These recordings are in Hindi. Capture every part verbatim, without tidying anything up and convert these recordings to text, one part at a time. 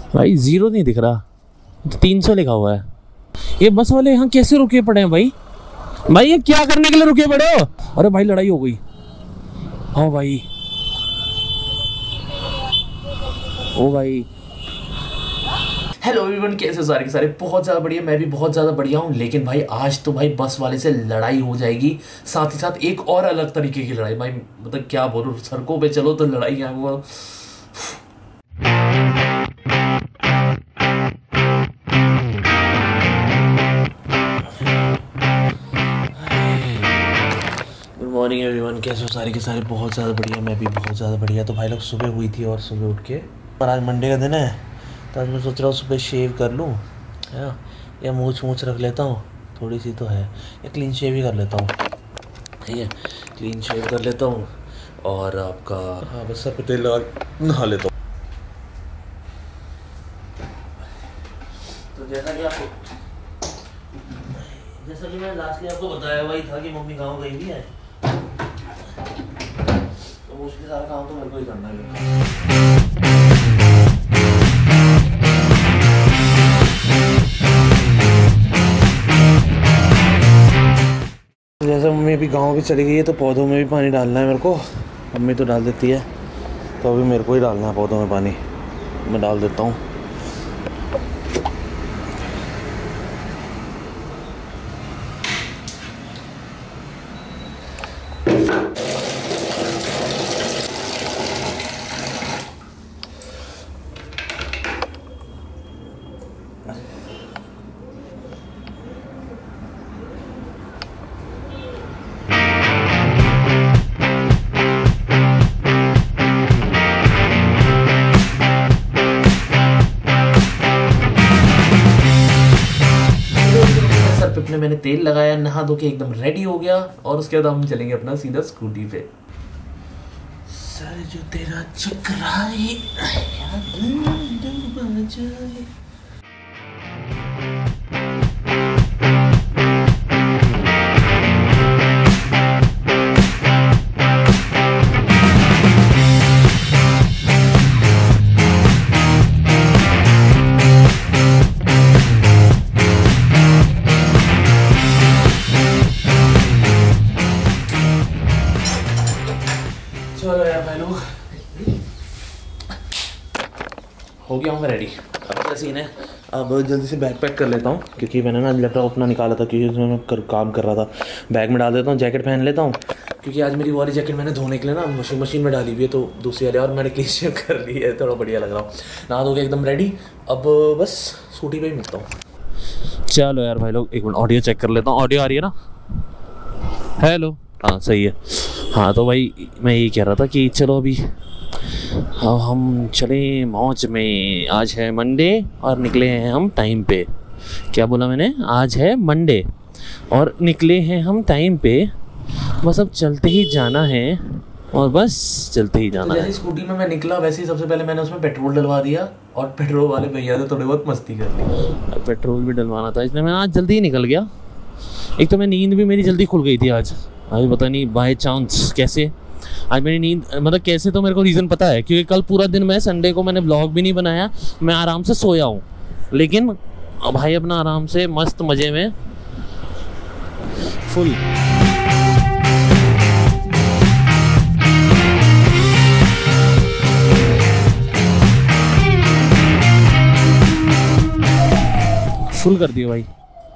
भाई जीरो नहीं दिख रहा, तो तीन सौ लिखा हुआ है। ये बस वाले यहाँ कैसे रुके पड़े हैं भाई? भाई ये क्या करने के लिए रुके पड़े हो? अरे भाई लड़ाई हो गई। हाँ भाई, ओ भाई। हेलो एवरीवन, कैसे सारे के सारे? बहुत ज़्यादा बढ़िया, मैं भी बहुत ज़्यादा बढ़िया हूँ। लेकिन भाई आज तो भाई बस वाले से लड़ाई हो जाएगी, साथ ही साथ एक और अलग तरीके की लड़ाई। भाई मतलब क्या बोलूँ, सड़कों पे चलो तो लड़ाई है वो। गुड मॉर्निंग एवरीवन, कैसे हो सारे के सारे? बहुत ज़्यादा बढ़िया, मैं भी बहुत ज़्यादा बढ़िया। तो भाई लोग सुबह हुई थी और सुबह उठ के, और आज मंडे का दिन है तो आज मैं सोच रहा हूँ सुबह शेव कर लूँ है ना, या मूछ मूछ रख लेता हूँ थोड़ी सी तो है, या क्लीन शेव ही कर लेता हूँ। ठीक है, क्लीन शेव कर लेता हूँ और आपका हाँ बस सर पे तेल लगा नहा लेता हूँ। तो जैसा कि आपको जैसा कि मैं लास्टली आपको बताया वही था कि मम्मी गाँव गई हुई है, तो मुश्किल सारा काम तो मेरे को ही करना है। जैसे मम्मी अभी गांव भी चली गई है तो पौधों में भी पानी डालना है मेरे को। मम्मी तो डाल देती है, तो अभी मेरे को ही डालना है पौधों में पानी। मैं डाल देता हूँ। पे मैंने तेल लगाया, नहा धो के एकदम रेडी हो गया, और उसके बाद हम चलेंगे अपना सीधा स्कूटी पे। सर जो तेरा चकराए हो गया हूँ मैं रेडी। अब क्या सीन है, अब जल्दी से बैग पैक कर लेता हूँ, क्योंकि मैंने ना लैपटॉप अपना निकाला था, क्योंकि उसमें मैं कर, काम कर रहा था। बैग में डाल देता हूँ, जैकेट पहन लेता हूँ, क्योंकि आज मेरी वाली जैकेट मैंने धोने के लिए ना वॉशिंग मशीन में डाली हुई है, तो दूसरी वाली और मैंने क्लीन शेव कर ली है, थोड़ा बढ़िया लग रहा हूँ। नहा धो के एकदम रेडी, अब बस स्कूटी पर ही मिलता हूँ। चलो यार भाई लोग, एक मिनट ऑडियो चेक कर लेता हूँ। ऑडियो आ रही है ना? हेलो, हाँ सही है। हाँ तो भाई मैं यही कह रहा था कि चलो अभी अब हम चले मौज में। आज है मंडे और निकले हैं हम टाइम पे। क्या बोला मैंने? आज है मंडे और निकले हैं हम टाइम पे। बस अब चलते ही जाना है, और बस चलते ही जाना तो है। जैसे स्कूटी में मैं निकला, वैसे ही सबसे पहले मैंने उसमें पेट्रोल डलवा दिया, और पेट्रोल वाले भैया से थोड़ी बहुत मस्ती कर ली। पेट्रोल भी डलवाना था, इसलिए मैं आज जल्दी ही निकल गया। एक तो मैं नींद भी मेरी जल्दी खुल गई थी आज। अभी पता नहीं बाय चांस कैसे आज मेरी नींद, मतलब कैसे तो मेरे को रीज़न पता है, क्योंकि कल पूरा दिन मैं संडे को मैंने ब्लॉग भी नहीं बनाया, मैं आराम से सोया हूँ। लेकिन भाई अपना आराम से मस्त मज़े में फुल फुल कर दिया भाई।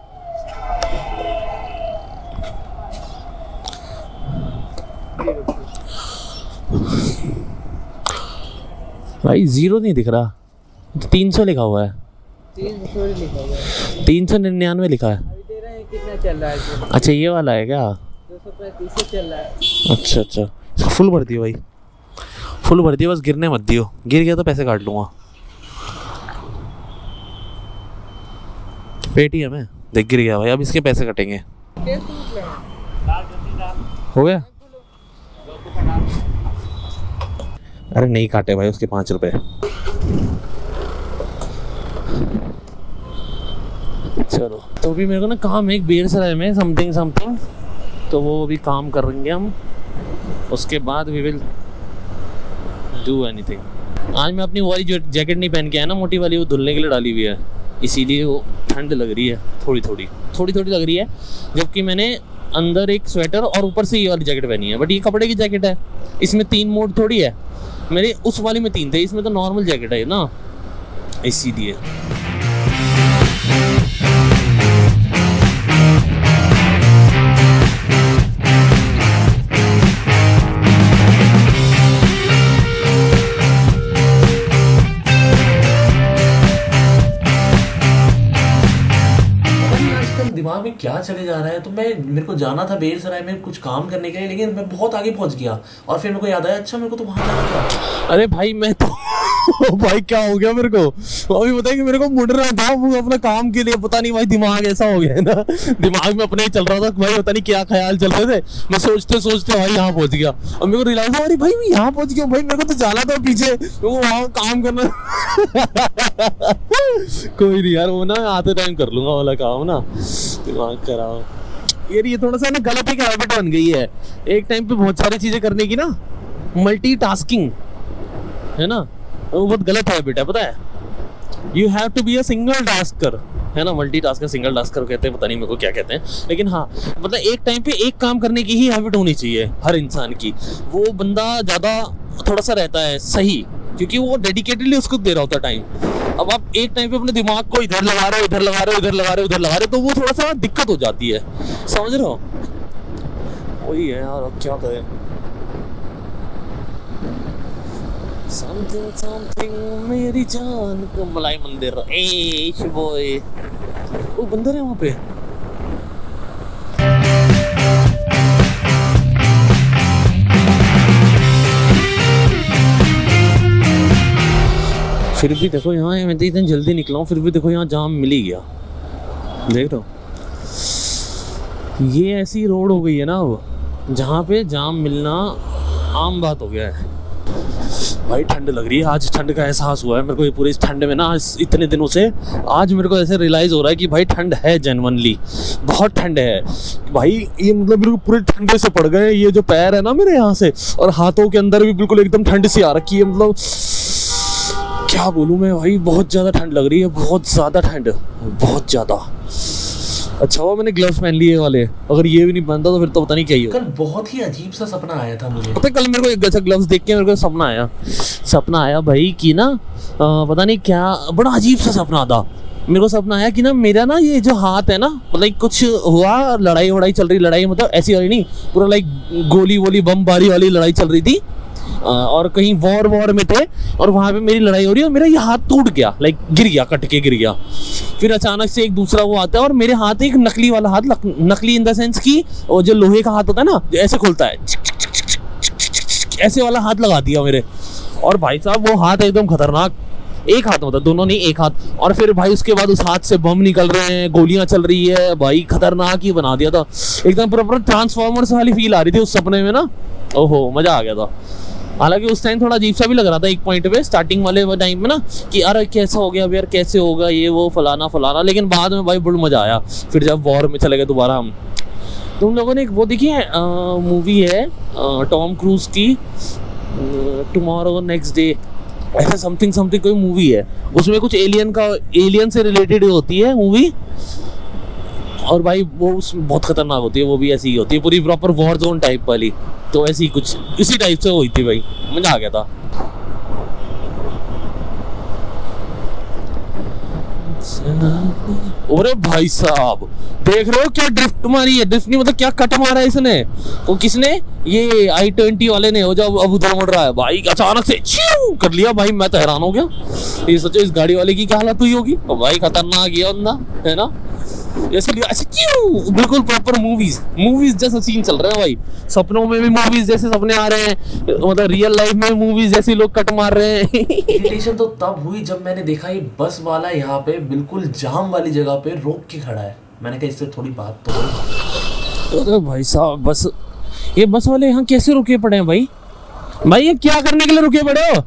भाई जीरो नहीं दिख रहा, तो तीन सौ लिखा हुआ है। तीन सौ लिखा हुआ है, तीन सौ निन्यानवे लिखा है। अभी दे रहे हैं कितना चल रहा है? अच्छा ये वाला है क्या? दो सौ पैंतीस चल रहा है। अच्छा अच्छा, फुल भर दियो भाई, फुल भर दियो, बस गिरने मत दियो। गिर गया तो पैसे काट लूँगा। पेटीएम है, देख गिर गया भाई, अब इसके पैसे कटेंगे। हो गया? अरे नहीं काटे भाई उसके पाँच रुपए। चलो तो अभी मेरे को ना काम है एक बेरसराय में, समथिंग समथिंग, तो वो अभी काम कर रहे हैं हम। उसके बाद वी विल डू एनीथिंग। आज मैं अपनी वाली जो जैकेट नहीं पहन के आया ना, मोटी वाली, वो धुलने के लिए डाली हुई है, इसीलिए वो ठंड लग रही है, थोड़ी थोड़ी थोड़ी थोड़ी लग रही है। जबकि मैंने अंदर एक स्वेटर और ऊपर से ये वाली जैकेट पहनी है, बट ये कपड़े की जैकेट है, इसमें तीन मोड थोड़ी है। मेरे उस वाली में तीन थे, इसमें तो नॉर्मल जैकेट है ना, इसीलिए। दिमाग में क्या चले जा रहा है, तो मैं मेरे को जाना था बेरसराय में कुछ काम करने के लिए, लेकिन मैं बहुत आगे पहुंच गया और फिर मेरे को याद आया अच्छा मेरे को तो वहां जाना था। अरे भाई मैं तो भाई क्या हो गया मेरे को, अभी बताया कि मेरे को मुड़ रहा था वो अपना काम के लिए, पता नहीं भाई दिमाग ऐसा हो गया है ना, दिमाग में अपने ही चल रहा था भाई, पता नहीं क्या ख्याल चल रहे थे, मैं सोचते सोचते भाई यहाँ पहुंच गया और मेरे को रियलाइज हुआ अरे भाई मैं यहाँ पहुंच गया, भाई मेरे को तो जाना था पीछे, वो वहाँ काम करना कोई नहीं यार, वो ना आते टाइम कर लूंगा वाला काम ना, दिमाग खराब यार। ये थोड़ा सा ना गलत एक हैबिट बन गई है, एक टाइम पे बहुत सारी चीजें करने की ना, मल्टीटास्किंग है ना, वो बहुत गलत हैबिट है, पता है। You have to be a single tasker, है ना, मल्टीटास्कर सिंगल टास्कर कहते हैं, पता नहीं मेरे को क्या कहते हैं, लेकिन हाँ मतलब एक टाइम पे एक काम करने की ही हैबिट होनी चाहिए हर इंसान की, वो बंदा ज़्यादा थोड़ा सा रहता है सही, क्योंकि वो डेडिकेटेडली उसको दे रहा होता है टाइम। अब आप एक टाइम पे अपने दिमाग को इधर लगा रहे हो इधर लगा रहे हो इधर लगा रहे हो उधर लगा रहे हो, तो वो थोड़ा सा दिक्कत हो जाती है, समझ रहे हो, वही है यार, अब क्या करें। समथिंग समथिंग मेरी जान को मलाई मंदिर, ए बॉय, वो बंदर है वहाँ पे। फिर भी देखो यहाँ, मैं तो इतनी जल्दी निकला हूँ, फिर भी देखो यहाँ जाम मिल ही गया, देख रहे हो, ये ऐसी रोड हो गई है ना अब जहाँ पे जाम मिलना आम बात हो गया है। भाई ठंड लग रही है, आज ठंड का एहसास हुआ है मेरे को, ये पूरे इस ठंड में ना, इतने दिनों से आज मेरे को ऐसे रियलाइज हो रहा है कि भाई ठंड है, जेन्युइनली बहुत ठंड है भाई। ये मतलब मेरे को पूरे ठंडे से पड़ गए, ये जो पैर है ना मेरे यहाँ से और हाथों के अंदर भी बिल्कुल एकदम ठंड सी आ रखी है, मतलब क्या बोलूँ मैं भाई, बहुत ज़्यादा ठंड लग रही है, बहुत ज़्यादा ठंड, बहुत ज़्यादा। अच्छा हुआ मैंने ग्लव्स पहन लिए वाले, अगर ये भी नहीं पहनता तो फिर तो पता नहीं क्या ही होगा। कल बहुत ही अजीब सा सपना आया था मुझे, पता है कल मेरे को एक ऐसा ग्लव्स देख के मेरे को सपना आया सपना आया भाई कि ना आ, पता नहीं क्या बड़ा अजीब सा सपना था मेरे को। सपना आया कि ना मेरा ना ये जो हाथ है ना, मतलब कुछ हुआ, लड़ाई वड़ाई चल रही, लड़ाई मतलब ऐसी वाली नहीं, पूरा लाइक गोली वोली बमबारी वाली लड़ाई चल रही थी, और कहीं वॉर वॉर में थे और वहाँ पे मेरी लड़ाई हो रही है और मेरा ये हाथ टूट गया, लाइक गिर गया, कट के गिर गया। फिर अचानक से एक दूसरा वो आता है और मेरे हाथ एक नकली वाला हाथ, नकली इन द सेंस की वो जो लोहे का हाथ होता है ना, ऐसे खुलता है, ऐसे वाला हाथ लगा दिया मेरे, और भाई साहब वो हाथ एकदम खतरनाक, एक हाथ मतलब दोनों नहीं एक हाथ, और फिर भाई उसके बाद उस हाथ से बम निकल रहे हैं, गोलियां चल रही है, भाई खतरनाक ही बना दिया था एकदम, पूरा पूरा ट्रांसफॉर्मर्स वाली फील आ रही थी उस सपने में ना, ओहो मजा आ गया था। हालांकि उस टाइम थोड़ा अजीब सा भी लग रहा था एक पॉइंट पे, स्टार्टिंग वाले टाइम में ना कि अरे कैसा हो गया यार, कैसे होगा ये वो फलाना फलाना, लेकिन बाद में भाई बड़ा मजा आया। फिर जब वॉर में चले गए दोबारा हम, तुम लोगों ने एक वो देखी है मूवी है टॉम क्रूज की, टुमारो नेक्स्ट डे, ऐसा समथिंग समथिंग कोई मूवी है, उसमें कुछ एलियन का, एलियन से रिलेटेड होती है मूवी, और भाई वो उसमें बहुत खतरनाक होती है, वो भी ऐसी ही होती है पूरी प्रॉपर वॉर जोन टाइप वाली, तो ऐसी कुछ इसी टाइप से हुई थी भाई, मजा आ गया था। अरे भाई साहब देख रहे हो क्या ड्रिफ्ट मारी है, ड्रिफ्ट नहीं मतलब क्या कट मारा है इसने, वो किसने, ये आई ट्वेंटी वाले ने, वो जब अब उधर मुड़ रहा है भाई, अचानक से छिऊ कर लिया भाई, मैं तो हैरान हो गया, ये सोचो इस गाड़ी वाले की क्या हालत हुई होगी, तो भाई खतरनाक ये बंदा है ना, ऐसे ऐसे क्यों, बिल्कुल प्रॉपर मूवीज मूवीज जैसा सीन चल रहा है भाई, सपनों में भी मूवीज जैसे सपने आ रहे हैं, मतलब रियल लाइफ में मूवीज जैसे लोग कट मार रहे हैं। इरिटेशन तो तब हुई जब मैंने देखा ये बस वाला यहाँ पे बिल्कुल जाम वाली जगह पे रोक के खड़ा है, मैंने कहा इससे थोड़ी बात तो। अरे भाई साहब बस, ये बस वाले यहाँ कैसे रुके पड़े हैं भाई, भाई ये क्या करने के लिए रुके पड़े हो,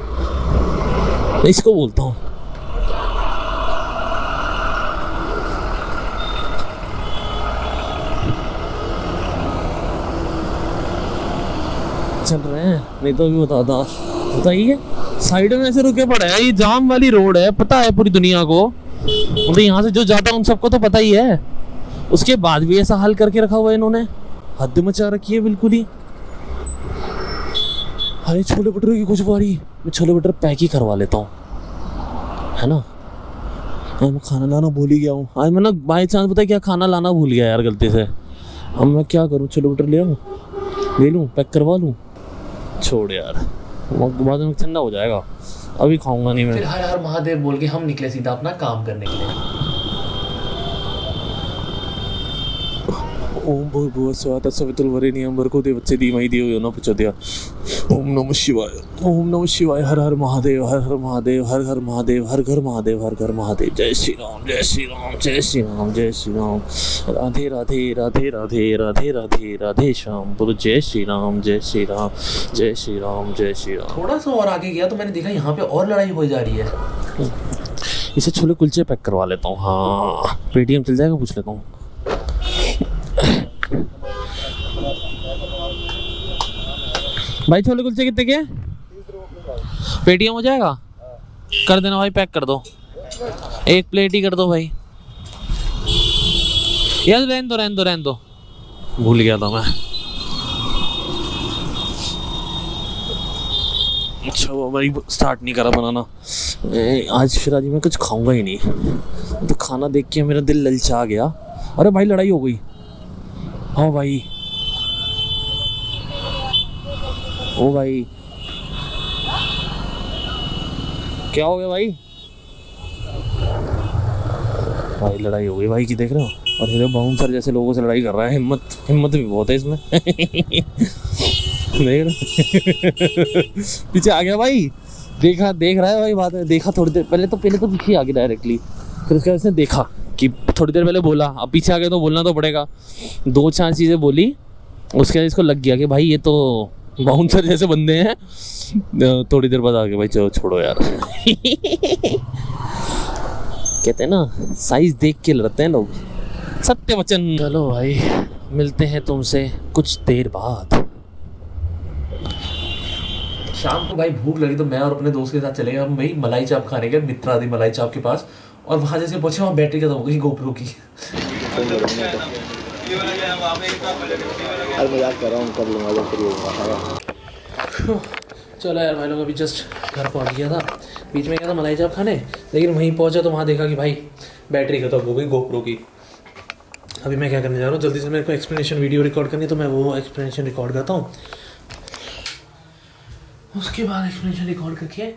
इसको बोलता हूँ। चल रहे हैं नहीं तो अभी बताता बताइए। साइड में ऐसे रुके पड़े हैं, ये जाम वाली रोड है, पता है पूरी दुनिया को, मतलब यहाँ से जो जाता है उन सबको तो पता ही है। उसके बाद भी ऐसा हाल करके रखा हुआ है इन्होंने, हद मचा रखी है बिल्कुल ही। अरे छोले भटूरे की खुशबू, मैं छोले भटूरे पैक ही करवा लेता हूँ, है ना। आज मैं खाना लाना भूल ही गया हूँ, आज मैं ना बाई चांस पता है क्या खाना लाना भूल गया यार गलती से। अब मैं क्या करूँ, छोले भटूरे ले आऊँ, ले लूँ, पैक करवा लूँ, छोड़ यार, बाद में ठंडा हो जाएगा, अभी खाऊंगा नहीं मैं। फिर हर हर महादेव बोल के हम निकले सीधा अपना काम करने के लिए। ओम भूर्भुवः स्वः तत्सवितुर्वरेण्यं भर्गो देवस्य धीमहि धियो यो न प्रचोदयात्। ओम नमः शिवाय, ओम नमः शिवाय, हर हर महादेव, हर हर महादेव, हर हर महादेव, हर घर महादेव, हर घर महादेव। जय श्री राम, जय श्री राम, जय श्री राम, जय श्री राम। राधे राधे राधे राधे राधे राधे राधे श्याम। बोलो जय श्री राम, जय श्री राम, जय श्री राम, जय श्री राम। थोड़ा सा और आगे गया तो मैंने देखा यहाँ पे और लड़ाई हो जा रही है। इसे छोले कुलचे पैक करवा लेता हूँ। हाँ पेटीएम चल जाएगा, पूछ लेता हूँ। भाई छोले कुलचे कितने के? पेटीएम हो जाएगा? कर देना भाई, पैक कर दो, एक प्लेट ही कर दो भाई। यार रहने दो रहने दो रहने दो, भूल गया था मैं। अच्छा भाई स्टार्ट नहीं करा बनाना आज, फिर आज मैं कुछ खाऊंगा ही नहीं। तो खाना देख के मेरा दिल ललचा गया। अरे भाई लड़ाई हो गई। हाँ भाई, ओ भाई क्या हो गया भाई? भाई लड़ाई हो गई भाई की, देख रहे हो? और फिर बाउंसर जैसे लोगों से लड़ाई कर रहा है। हिम्मत हिम्मत भी बहुत है इसमें। देख रहे पीछे आ गया भाई, देखा देख रहा है भाई, बात है देखा थोड़ी देर पहले तो पहले तो पीछे आ गया डायरेक्टली, फिर उसके बाद उसने देखा कि थोड़ी देर पहले बोला, अब पीछे आ गया तो बोलना तो पड़ेगा। दो चार चीज़ें बोली, उसके बाद इसको लग गया कि भाई ये तो बाउंसर जैसे बंदे हैं। थोड़ी देर बाद आ गए भाई, चलो छोड़ो यार। कहते हैं ना साइज देख के लड़ते हैं लोग, सत्य वचन। चलो भाई मिलते हैं तुमसे कुछ देर बाद। शाम को भाई भूख लगी तो मैं और अपने दोस्त के साथ चले गए हम भाई मलाई चाप खाने के, मित्रादि मलाई चाप के पास। और वहाँ जैसे पहुँचे वहाँ बैटरी खत्म हो गई गोप्रो की। मजाक कर रहा हूँ, कर लूँगा। चलो यार भाई लोग, अभी जस्ट घर पहुँच गया था, बीच में गया था मलाई चाप खाने, लेकिन वहीं पहुँचा तो वहाँ देखा कि भाई बैटरी खत्म हो गई गोप्रो की। अभी मैं क्या करने जा रहा हूँ, जल्दी से मेरे को एक्सप्लेनेशन वीडियो रिकॉर्ड करनी है, तो मैं वो एक्सप्लेनेशन रिकॉर्ड करता हूँ। उसके बाद एक्सप्लेनेशन रिकॉर्ड करके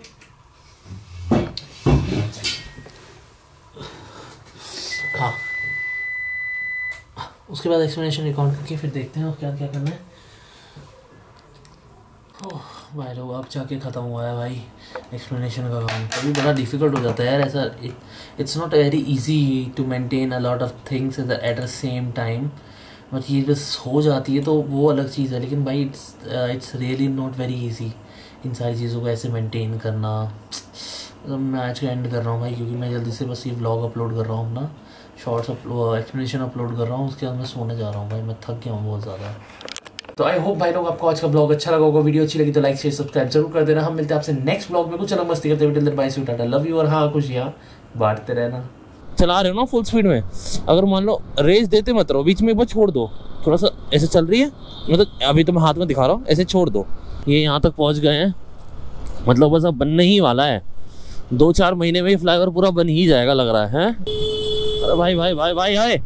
हाँ उसके बाद एक्सप्लेनेशन रिकॉर्ड करके फिर देखते हैं उसके बाद क्या करना है। ओह भाई लोग अब जाके ख़त्म हुआ है भाई एक्सप्लेनेशन का काम। कभी बड़ा डिफ़िकल्ट हो जाता है यार ऐसा, it's not very easy to maintain a lot of things at the same time, but ये बस हो जाती है तो वो अलग चीज़ है। लेकिन भाई it's it's really not very easy इन सारी चीज़ों को ऐसे मेंटेन करना। मतलब मैं आज का एंड कर रहा हूँ भाई, क्योंकि मैं जल्दी से बस ये व्लॉग अपलोड कर रहा हूँ, अपना शॉर्ट्स अपलोड एक्सप्लेनेशन अपलोड कर रहा हूँ, उसके बाद मैं सोने जा रहा हूँ भाई, मैं थक गया हूँ बहुत ज़्यादा। तो आई होप भाई लोग आपको आज का ब्लॉग अच्छा लगा होगा, वीडियो अच्छी लगी तो लाइक शेयर सब्सक्राइब जरूर कर देना। हम मिलते हैं आपसे नेक्स्ट ब्लॉग में, कुछ अलग मस्ती करते हुए। Till then bye see you tata love you. और हाँ कुछ यहाँ बांटते रहना, चला रहे हो ना फुल स्पीड में, अगर मान लो रेस देते मत रहो, बीच में एक बार छोड़ दो, थोड़ा सा ऐसे चल रही है, मतलब अभी तो मैं हाथ में दिखा रहा हूँ, ऐसे छोड़ दो। ये यहाँ तक पहुँच गए हैं, मतलब बस अब बनने ही वाला है, दो चार महीने में ये फ्लाईओवर पूरा बन ही जाएगा लग रहा है। अरे भाई भाई भाई भाई आए